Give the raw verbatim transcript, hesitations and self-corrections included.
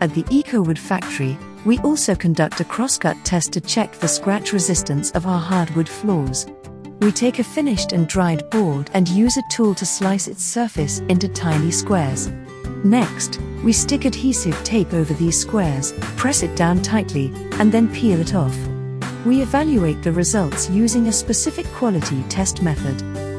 At the EcoWood factory, we also conduct a crosscut test to check the scratch resistance of our hardwood floors. We take a finished and dried board and use a tool to slice its surface into tiny squares. Next, we stick adhesive tape over these squares, press it down tightly, and then peel it off. We evaluate the results using a specific quality test method.